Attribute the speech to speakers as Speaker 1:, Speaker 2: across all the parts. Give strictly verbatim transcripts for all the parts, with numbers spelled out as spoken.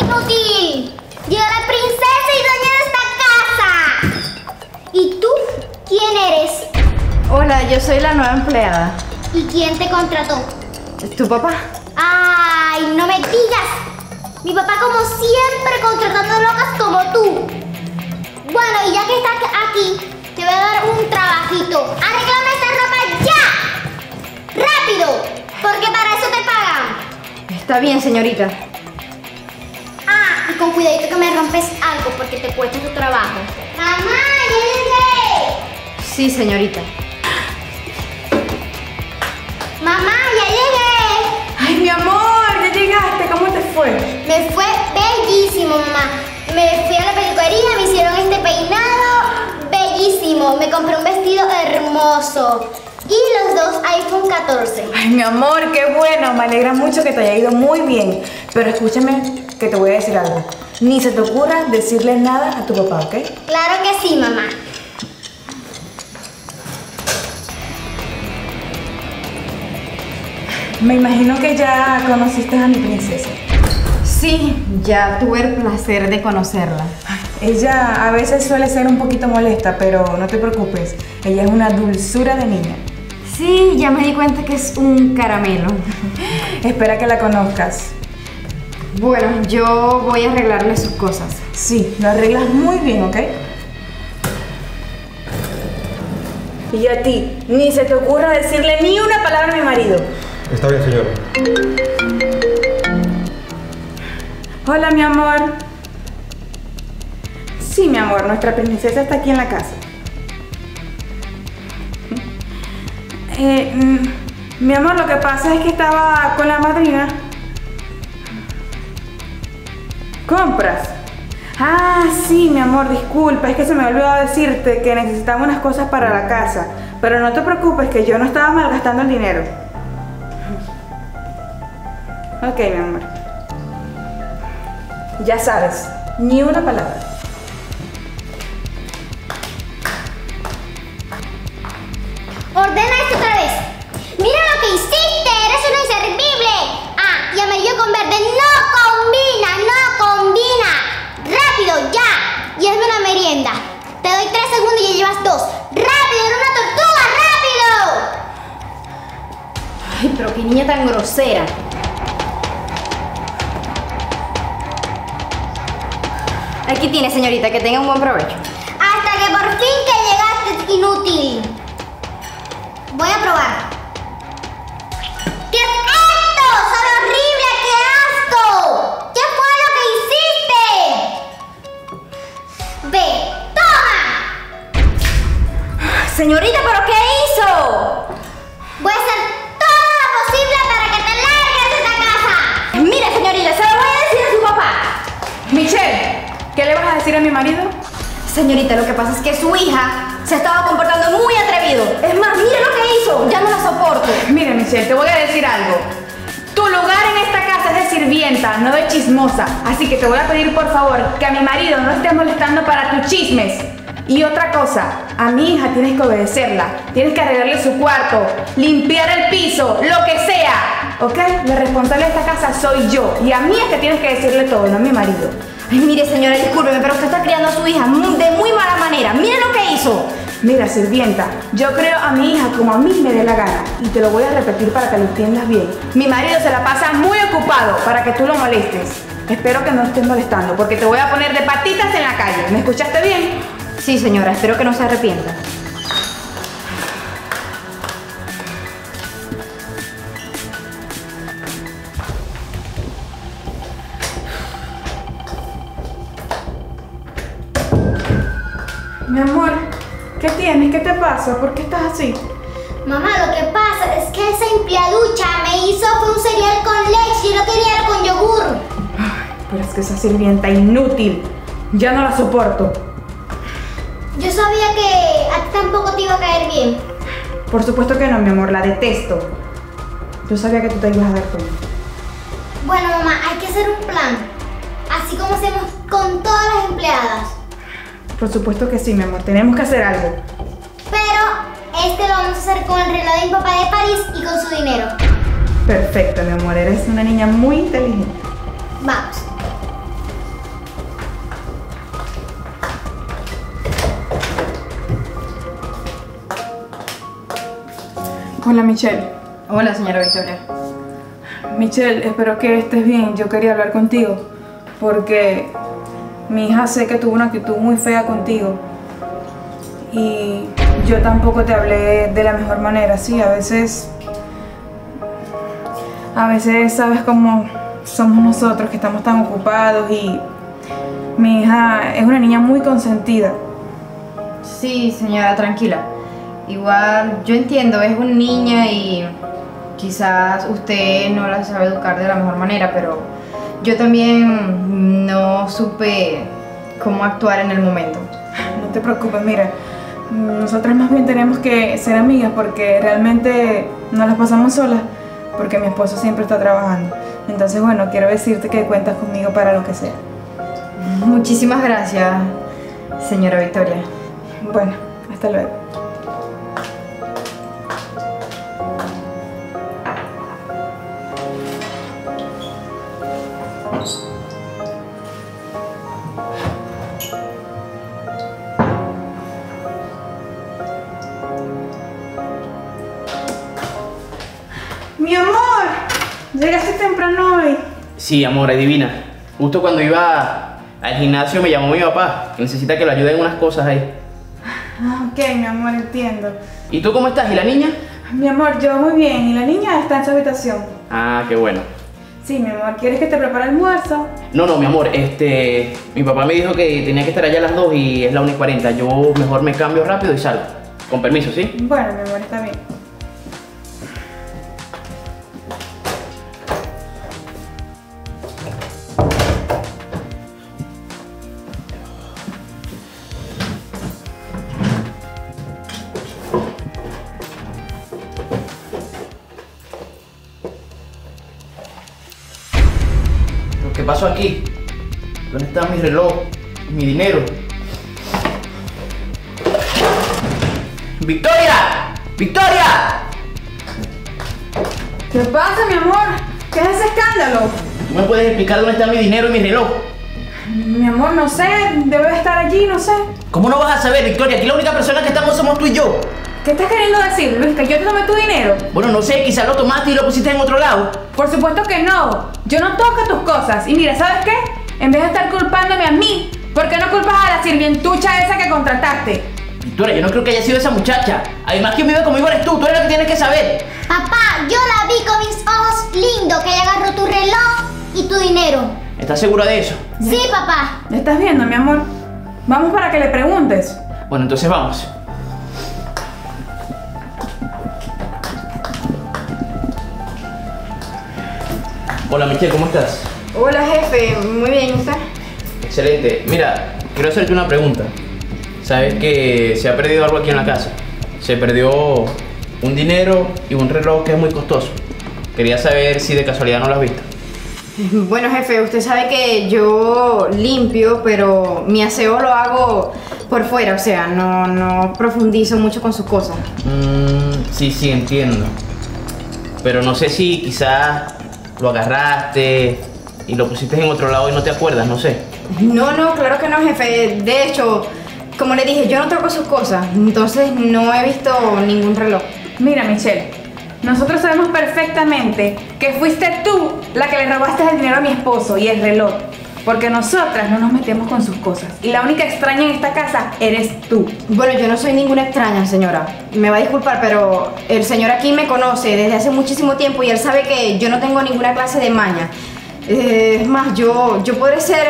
Speaker 1: inútil! Llegó la princesa y dueña de esta casa. ¿Y tú? ¿Quién eres?
Speaker 2: Hola, yo soy la nueva empleada.
Speaker 1: ¿Y quién te contrató?
Speaker 2: ¿Tu papá?
Speaker 1: ¡Ay, no me digas! Mi papá como siempre contratando locas como tú. Bueno, y ya que estás aquí, te voy a dar un trabajito. ¡Arréglame esta ropa ya! ¡Rápido! Porque para eso te pagan.
Speaker 2: Está bien, señorita.
Speaker 1: Ah, y con cuidadito que me rompes algo porque te cuesta tu trabajo. ¡Mamá, ya llegué!
Speaker 2: Sí, señorita.
Speaker 1: ¡Mamá, ya llegué!
Speaker 2: ¡Ay, mi amor! ¡Ya llegaste! ¿Cómo te fue?
Speaker 1: Me fue bellísimo, mamá. Me fui a la peluquería, me hicieron este peinado bellísimo. Me compré un vestido hermoso. Y los dos iPhone catorce.
Speaker 3: Ay, mi amor, qué bueno. Me alegra mucho que te haya ido muy bien. Pero escúchame que te voy a decir algo. Ni se te ocurra decirle nada a tu papá, ¿ok?
Speaker 1: Claro que sí, mamá.
Speaker 3: Me imagino que ya conociste a mi princesa.
Speaker 2: Sí, ya tuve el placer de conocerla.
Speaker 3: Ella a veces suele ser un poquito molesta, pero no te preocupes. Ella es una dulzura de niña.
Speaker 2: Sí, ya me di cuenta que es un caramelo.
Speaker 3: Espera que la conozcas.
Speaker 2: Bueno, yo voy a arreglarle sus cosas.
Speaker 3: Sí, lo arreglas muy bien, ¿ok? Y a ti, ni se te ocurra decirle ni una palabra a mi marido.
Speaker 4: Está bien, señor.
Speaker 3: Hola, mi amor. Sí, mi amor, nuestra princesa está aquí en la casa. Eh, mm, mi amor, lo que pasa es que estaba con la madrina. ¿Compras? Ah, sí, mi amor, disculpa, es que se me olvidó decirte que necesitaba unas cosas para la casa. Pero no te preocupes, que yo no estaba malgastando el dinero. Ok, mi amor. Ya sabes, ni una palabra.
Speaker 1: Ordena esto otra vez. Mira lo que hiciste, eres una inservible. Ah, y amarillo con verde no combina, no combina. Rápido, ya. Y hazme una merienda. Te doy tres segundos y ya llevas dos. Rápido, eres una tortuga, rápido.
Speaker 2: Ay, pero qué niña tan grosera. Aquí tiene, señorita, que tenga un buen provecho.
Speaker 1: Hasta que por fin que llegaste, inútil. Voy a probar. ¿Qué es esto? ¡Sabe horrible! ¡Qué asco! ¿Qué fue lo que hiciste? Ve, toma.
Speaker 2: Señorita, ¿pero qué hizo?
Speaker 1: Voy a hacer todo lo posible para que te largues de esta casa.
Speaker 2: Mire, señorita, se lo voy a decir a su papá.
Speaker 3: Michelle, ¿qué le vas a decir a mi marido?
Speaker 2: Señorita, lo que pasa es que su hija se estaba comportando muy atrevido. Es más, mire lo que hizo. Ya no la soporto.
Speaker 3: Mira, Michelle, te voy a decir algo. Tu lugar en esta casa es de sirvienta, no de chismosa. Así que te voy a pedir, por favor, que a mi marido no estés molestando para tus chismes. Y otra cosa, a mi hija tienes que obedecerla. Tienes que arreglarle su cuarto, limpiar el piso, lo que sea. ¿Ok? La responsable de esta casa soy yo. Y a mí es que tienes que decirle todo, no a mi marido.
Speaker 2: Ay, mire, señora, discúlpeme, pero usted está criando a su hija de muy mala manera. Mire lo que hizo.
Speaker 3: Mira, sirvienta, yo creo a mi hija como a mí me dé la gana. Y te lo voy a repetir para que lo entiendas bien. Mi marido se la pasa muy ocupado para que tú lo molestes. Espero que no estés molestando, porque te voy a poner de patitas en la calle. ¿Me escuchaste bien?
Speaker 2: Sí, señora, espero que no se arrepienta.
Speaker 3: Mi amor, ¿qué tienes? ¿Qué te pasa? ¿Por qué estás así?
Speaker 1: Mamá, lo que pasa es que esa empleaducha me hizo fue un cereal con leche y yo lo quería era con yogur.
Speaker 3: Ay, pero es que esa sirvienta inútil, ya no la soporto.
Speaker 1: Yo sabía que a ti tampoco te iba a caer bien.
Speaker 3: Por supuesto que no, mi amor, la detesto. Yo sabía que tú te ibas a dar cuenta.
Speaker 1: Bueno, mamá, hay que hacer un plan. Así como hacemos con todas las empleadas.
Speaker 3: Por supuesto que sí, mi amor, tenemos que hacer algo.
Speaker 1: Pero este lo vamos a hacer con el reloj de mi papá de París y con su dinero.
Speaker 3: Perfecto, mi amor, eres una niña muy inteligente.
Speaker 1: Vamos.
Speaker 3: Hola, Michelle.
Speaker 2: Hola, señora Victoria.
Speaker 3: Michelle, espero que estés bien. Yo quería hablar contigo porque mi hija sé que tuvo una actitud muy fea contigo y yo tampoco te hablé de la mejor manera. Sí, a veces, a veces sabes cómo somos nosotros, que estamos tan ocupados, y mi hija es una niña muy consentida.
Speaker 2: Sí, señora, tranquila. Igual, yo entiendo, es una niña y quizás usted no la sabe educar de la mejor manera, pero yo también no supe cómo actuar en el momento.
Speaker 3: No te preocupes, mira, nosotras más bien tenemos que ser amigas porque realmente nos las pasamos solas porque mi esposo siempre está trabajando. Entonces, bueno, quiero decirte que cuentas conmigo para lo que sea.
Speaker 2: Muchísimas gracias, señora Victoria.
Speaker 3: Bueno, hasta luego. Mi amor, llegaste temprano hoy.
Speaker 4: Sí, amor, adivina. Justo cuando iba al gimnasio me llamó mi papá, que necesita que lo ayude en unas cosas ahí.
Speaker 3: Ah, ok, mi amor, entiendo.
Speaker 4: ¿Y tú cómo estás? ¿Y la niña?
Speaker 3: Mi amor, yo muy bien. ¿Y la niña está en su habitación?
Speaker 4: Ah, qué bueno.
Speaker 3: Sí, mi amor, ¿quieres que te prepare almuerzo?
Speaker 4: No, no, mi amor, este... Mi papá me dijo que tenía que estar allá a las dos y es la una y cuarenta. Yo mejor me cambio rápido y salgo. Con permiso, ¿sí?
Speaker 3: Bueno, mi amor, está bien.
Speaker 4: ¿Qué pasó aquí? ¿Dónde está mi reloj? Mi dinero. ¡Victoria! ¡Victoria!
Speaker 3: ¿Qué pasa, mi amor? ¿Qué es ese escándalo?
Speaker 4: ¿Tú me puedes explicar dónde está mi dinero y mi reloj?
Speaker 3: Mi amor, no sé, debe estar allí, no sé.
Speaker 4: ¿Cómo no vas a saber, Victoria? Aquí la única persona que estamos somos tú y yo.
Speaker 3: ¿Qué estás queriendo decir, Luis? ¿Que yo te tomé tu dinero?
Speaker 4: Bueno, no sé, quizás lo tomaste y lo pusiste en otro lado.
Speaker 3: Por supuesto que no. Yo no toco tus cosas. Y mira, ¿sabes qué? En vez de estar culpándome a mí, ¿por qué no culpas a la sirvientucha esa que contrataste?
Speaker 4: Victoria, yo no creo que haya sido esa muchacha. Además, quien vive conmigo eres tú. Tú eres la que tienes que saber.
Speaker 1: Papá, yo la vi con mis ojos lindos, que ella agarró tu reloj y tu dinero.
Speaker 4: ¿Estás segura de eso?
Speaker 1: Sí, papá.
Speaker 3: ¿Me estás viendo, mi amor? Vamos para que le preguntes.
Speaker 4: Bueno, entonces vamos. Hola, Michelle, ¿cómo estás?
Speaker 2: Hola, jefe. Muy bien, ¿y usted?
Speaker 4: Excelente. Mira, quiero hacerte una pregunta. Sabes que se ha perdido algo aquí en la casa. Se perdió un dinero y un reloj que es muy costoso. Quería saber si de casualidad no lo has visto.
Speaker 2: Bueno, jefe, usted sabe que yo limpio, pero mi aseo lo hago por fuera, o sea, no, no profundizo mucho con sus cosas.
Speaker 4: Mm, sí, sí, entiendo. Pero no sé si quizás lo agarraste y lo pusiste en otro lado y no te acuerdas, no sé.
Speaker 2: No, no, claro que no, jefe. De hecho, como le dije, yo no toco sus cosas, entonces no he visto ningún reloj.
Speaker 3: Mira, Michelle, nosotros sabemos perfectamente que fuiste tú la que le robaste el dinero a mi esposo y el reloj. Porque nosotras no nos metemos con sus cosas. Y la única extraña en esta casa eres tú.
Speaker 2: Bueno, yo no soy ninguna extraña, señora. Me va a disculpar, pero el señor aquí me conoce desde hace muchísimo tiempo y él sabe que yo no tengo ninguna clase de maña. Eh, es más, yo, yo podré ser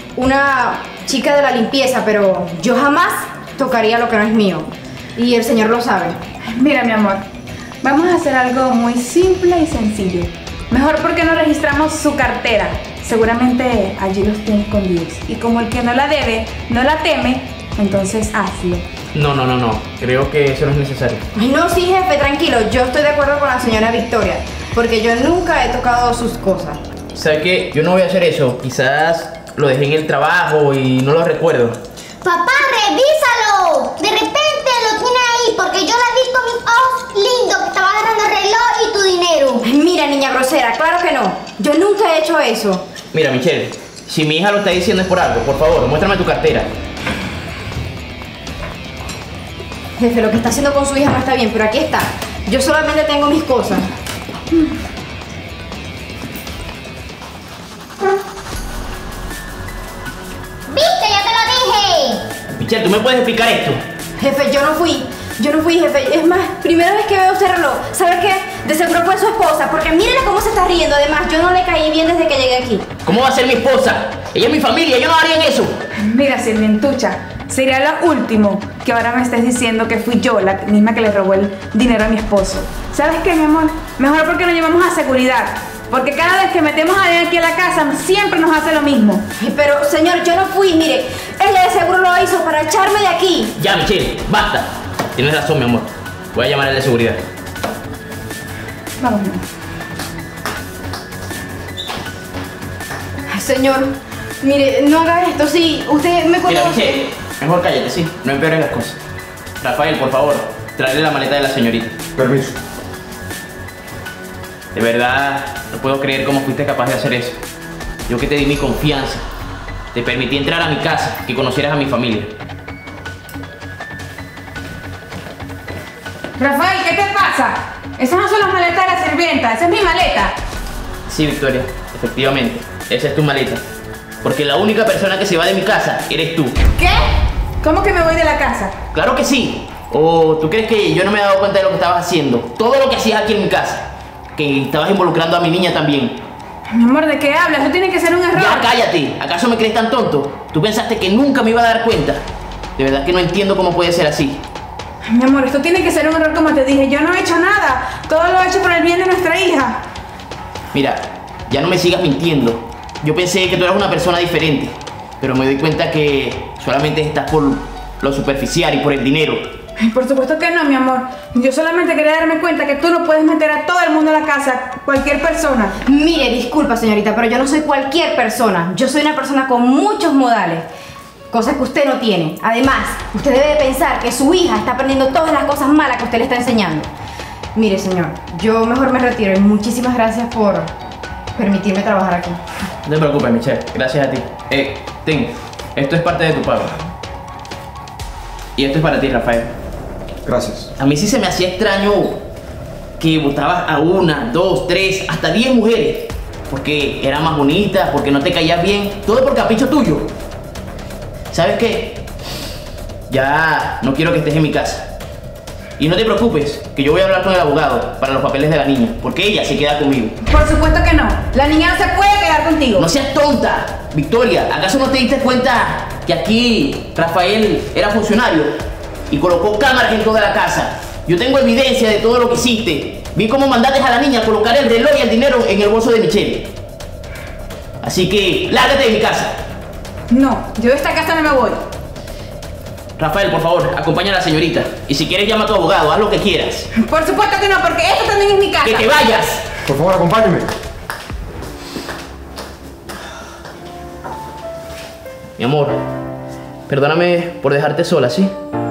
Speaker 2: una chica de la limpieza, pero yo jamás tocaría lo que no es mío. Y el señor lo sabe.
Speaker 3: Mira, mi amor, vamos a hacer algo muy simple y sencillo. Mejor porque no registramos su cartera. Seguramente allí los tiene escondidos. Y como el que no la debe, no la teme, entonces hazlo.
Speaker 4: No, no, no, no. Creo que eso no es necesario.
Speaker 2: Ay, no, sí, jefe, tranquilo. Yo estoy de acuerdo con la señora Victoria, porque yo nunca he tocado sus cosas.
Speaker 4: ¿Sabes qué? Yo no voy a hacer eso. Quizás lo dejé en el trabajo y no lo recuerdo.
Speaker 1: Papá, revísalo. De repente lo tiene ahí, porque yo la vi con mis ojos lindos, que estaba agarrando el reloj y tu dinero.
Speaker 2: Ay, mira, niña grosera, claro que no. Yo nunca he hecho eso.
Speaker 4: Mira, Michelle, si mi hija lo está diciendo es por algo. Por favor, muéstrame tu cartera.
Speaker 2: Jefe, lo que está haciendo con su hija no está bien, pero aquí está. Yo solamente tengo mis cosas.
Speaker 1: ¿Viste? Ya te lo dije.
Speaker 4: Michelle, ¿tú me puedes explicar esto?
Speaker 2: Jefe, yo no fui. Yo no fui, jefe. Es más, primera vez que veo ese reloj. ¿Sabe qué? De seguro fue su esposa, porque mírenle cómo se está riendo. Además, yo no le caí bien desde que llegué aquí.
Speaker 4: ¿Cómo va a ser mi esposa? Ella es mi familia, yo no haría eso.
Speaker 3: Mira, Sirvientucha, sería lo último que ahora me estés diciendo que fui yo la misma que le robó el dinero a mi esposo. ¿Sabes qué, mi amor? Mejor porque nos llevamos a seguridad. Porque cada vez que metemos a alguien aquí a la casa, siempre nos hace lo mismo.
Speaker 2: Ay, pero, señor, yo no fui. Mire, ella de seguro lo hizo para echarme de aquí.
Speaker 4: Ya, Michelle, basta. Tienes razón, mi amor. Voy a llamar al de seguridad.
Speaker 3: Vamos, mi amor.
Speaker 2: Ay, señor, mire, no haga esto. Sí, usted me conoce.
Speaker 4: Mira, Michelle, mejor cállate, sí. No empeores las cosas. Rafael, por favor, tráele la maleta de la señorita.
Speaker 5: Permiso.
Speaker 4: De verdad, no puedo creer cómo fuiste capaz de hacer eso. Yo que te di mi confianza. Te permití entrar a mi casa, que conocieras a mi familia.
Speaker 3: Rafael, ¿qué te pasa? Esas no son las maletas de la sirvienta, esa es mi maleta.
Speaker 4: Sí, Victoria, efectivamente. Esa es tu maleta. Porque la única persona que se va de mi casa eres tú.
Speaker 3: ¿Qué? ¿Cómo que me voy de la casa?
Speaker 4: Claro que sí. ¿O tú crees que yo no me he dado cuenta de lo que estabas haciendo? Todo lo que hacías aquí en mi casa. Que estabas involucrando a mi niña también.
Speaker 3: Mi amor, ¿de qué hablas? Eso tiene que ser un error.
Speaker 4: Ya cállate. ¿Acaso me crees tan tonto? ¿Tú pensaste que nunca me iba a dar cuenta? De verdad que no entiendo cómo puede ser así.
Speaker 3: Mi amor, esto tiene que ser un error como te dije. Yo no he hecho nada. Todo lo he hecho por el bien de nuestra hija.
Speaker 4: Mira, ya no me sigas mintiendo. Yo pensé que tú eras una persona diferente. Pero me doy cuenta que solamente estás por lo superficial y por el dinero.
Speaker 3: Ay, por supuesto que no, mi amor. Yo solamente quería darme cuenta que tú no puedes meter a todo el mundo a la casa, cualquier persona.
Speaker 2: Mire, disculpa, señorita, pero yo no soy cualquier persona. Yo soy una persona con muchos modales. Cosas que usted no tiene. Además, usted debe de pensar que su hija está aprendiendo todas las cosas malas que usted le está enseñando. Mire, señor, yo mejor me retiro y muchísimas gracias por permitirme trabajar aquí.
Speaker 4: No te preocupes, Michelle. Gracias a ti. Eh, ten. Esto es parte de tu pago. Y esto es para ti, Rafael.
Speaker 5: Gracias.
Speaker 4: A mí sí se me hacía extraño que votabas a una, dos, tres, hasta diez mujeres. Porque era más bonita, porque no te caías bien. Todo por capricho tuyo. ¿Sabes qué? Ya no quiero que estés en mi casa. Y no te preocupes, que yo voy a hablar con el abogado para los papeles de la niña, porque ella se queda conmigo.
Speaker 3: Por supuesto que no. La niña no se puede quedar contigo.
Speaker 4: No seas tonta, Victoria. ¿Acaso no te diste cuenta que aquí Rafael era funcionario y colocó cámaras en toda la casa? Yo tengo evidencia de todo lo que hiciste. Vi cómo mandaste a la niña a colocar el reloj y el dinero en el bolso de Michelle. Así que lárgate de mi casa.
Speaker 3: No, yo de esta casa no me voy.
Speaker 4: Rafael, por favor, acompaña a la señorita. Y si quieres, llama a tu abogado, haz lo que quieras.
Speaker 3: Por supuesto que no, porque esto también es mi casa.
Speaker 4: ¡Que te vayas!
Speaker 5: Por favor, acompáñeme.
Speaker 4: Mi amor, perdóname por dejarte sola, ¿sí?